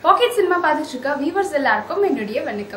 Packet cinema பார்த்துட்டு இருக்க viewers எல்லாருக்கும் என்னுடைய வணக்கம்.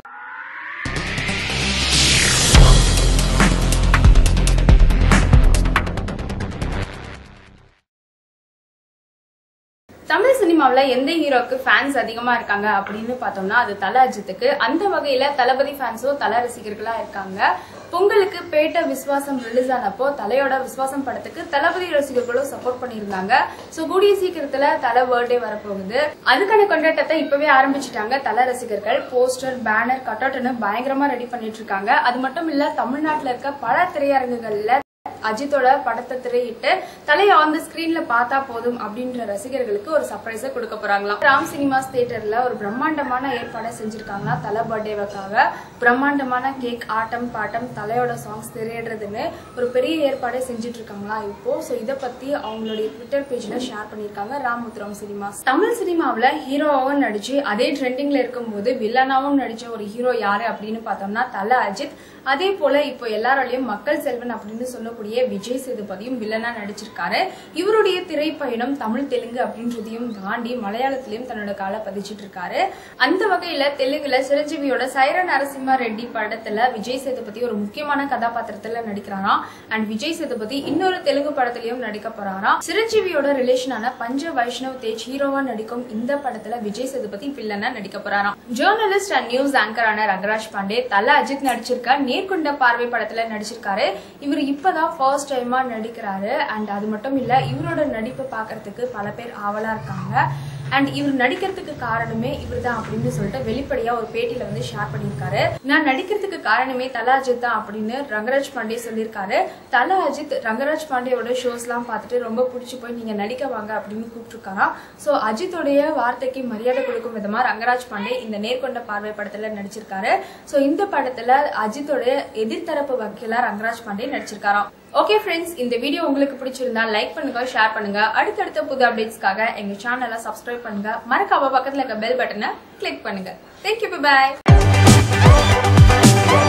தமிழ் சினிமாவுல எந்த ஹீரோக்கு ஃபேன்ஸ் அதிகமா இருக்காங்க அப்படின்னு பார்த்தோம்னா அது தல அஜித்துக்கு. அந்த வகையில தளபதி ஃபேன்ஸோ தல ரசிகர்களா இருக்காங்க. பொங்கலுக்கு பேட்ட விஸ்வாசம் ரிலீஸ் ஆனப்போ தலையோட விஸ்வாசம் படத்துக்கு தளபதி ரசிகர்களும் சப்போர்ட் பண்ணிருந்தாங்க. சோ கூடிய சீக்கிரத்துல தல பர்த்டே வரப்போகுது. அதுக்கான கொண்டாட்டத்தை இப்பவே ஆரம்பிச்சுட்டாங்க தல ரசிகர்கள். போஸ்டர், பேனர், கட்டவுட்னு பயங்கரமா ரெடி பண்ணிட்டு இருக்காங்க. அது மட்டும் இல்ல, தமிழ்நாட்டுல இருக்க பல திரையரங்குகள்ல அஜித்தோட படத்தை திரையிட்டு தலையை ஆன் ஸ்கிரீன்ல பார்த்தா போதும் அப்படின்ற ரசிகர்களுக்கு ஒரு சர்ப்ரைஸை கொடுக்க போறாங்களாம். ராம் சினிமாஸ் தியேட்டர்ல ஒரு பிரம்மாண்டமான ஏற்பாடை செஞ்சிருக்காங்களா தலை பர்த்டேவுக்காக. பிரம்மாண்டமான கேக், ஆட்டம் பாட்டம், தலையோட சாங்ஸ் திரையிடுறதுன்னு ஒரு பெரிய ஏற்பாடை செஞ்சுட்டு இருக்காங்களா இப்போ. சோ இதை பத்தி அவங்களுடைய ட்விட்டர் பேஜ்ல ஷேர் பண்ணிருக்காங்க ராம் சினிமாஸ். தமிழ் சினிமாவில ஹீரோவாவும் நடிச்சு அதே ட்ரெண்டிங்ல இருக்கும்போது வில்லனாவும் நடிச்ச ஒரு ஹீரோ யாரு அப்படின்னு பார்த்தோம்னா தல அஜித். அதே போல இப்போ எல்லாராலையும் மக்கள் செல்வன் அப்படின்னு சொல்லக்கூடிய விஜய் சேதுபதியும் வில்லனா நடிச்சிருக்காரு. இவருடைய திரைப்பயணம் தமிழ், தெலுங்கு அப்படின்றதையும் தாண்டி மலையாளத்திலையும் தன்னோட காலை பதிச்சிட்டு இருக்காரு. அந்த வகையில தெலுங்குல சிரஞ்சீவியோட சைர நரசிம்ம ரெட்டி படத்துல விஜய் சேதுபதி ஒரு முக்கியமான கதாபாத்திரத்துல நடிக்கிறாராம். அண்ட் விஜய் சேதுபதி இன்னொரு தெலுங்கு படத்திலையும் நடிக்க போறாராம். சிரஞ்சீவியோட ரிலேஷனான பஞ்ச வைஷ்ணவ் தேஜ் ஹீரோவா நடிக்கும் இந்த படத்துல விஜய் சேதுபதி வில்லனா நடிக்க போறாராம். ஜேர்னலிஸ்ட் அண்ட் நியூஸ் ஆங்கரான ரங்கராஜ் பாண்டே தல அஜித் நடிச்சிருக்க நேர்கொண்ட பார்வை படத்துல நடிச்சிருக்காரு. இவர் இப்பதான் ஃபர்ஸ்ட் டைமா நடிக்கிறாரு. அண்ட் அது மட்டும் இல்ல, இவரோட நடிப்பை பாக்குறதுக்கு பல பேர் ஆவலா இருக்காங்க. அண்ட் இவர் நடிக்கிறதுக்கு காரணமே இவர் தான் அப்படின்னு சொல்லிட்டு வெளிப்படையா ஒரு பேட்டியில வந்து ஷேர் பண்ணிருக்காரு. நான் நடிக்கிறதுக்கு காரணமே தல அஜித் தான் அப்படின்னு ரங்கராஜ் பாண்டே சொல்லியிருக்காரு. தல அஜித் ரங்கராஜ் பாண்டேயோட ஷோஸ் எல்லாம் பார்த்துட்டு ரொம்ப பிடிச்சி போய் நீங்க நடிக்க வாங்க அப்படின்னு கூப்பிட்டுருக்காராம். சோ அஜித்தோடைய வார்த்தைக்கு மரியாதை கொடுக்கும் விதமா ரங்கராஜ் பாண்டே இந்த நேர்கொண்ட பார்வை படத்துல நடிச்சிருக்காரு. சோ இந்த படத்துல அஜித்தோட எதிர்த்தரப்பு வக்கீலா ரங்கராஜ் பாண்டே நடிச்சிருக்காராம். ஓகே ஃப்ரெண்ட்ஸ், இந்த வீடியோ உங்களுக்கு பிடிச்சிருந்தா லைக் பண்ணுங்க, ஷேர் பண்ணுங்க. அடுத்தடுத்த புது அப்டேட்ஸ்க்காக எங்க சேனலை சப்ஸ்கிரைப் பண்ணுங்க. மறக்காம பக்கத்துல இருக்க பெல் பட்டனை கிளிக் பண்ணுங்க. Thank you, by.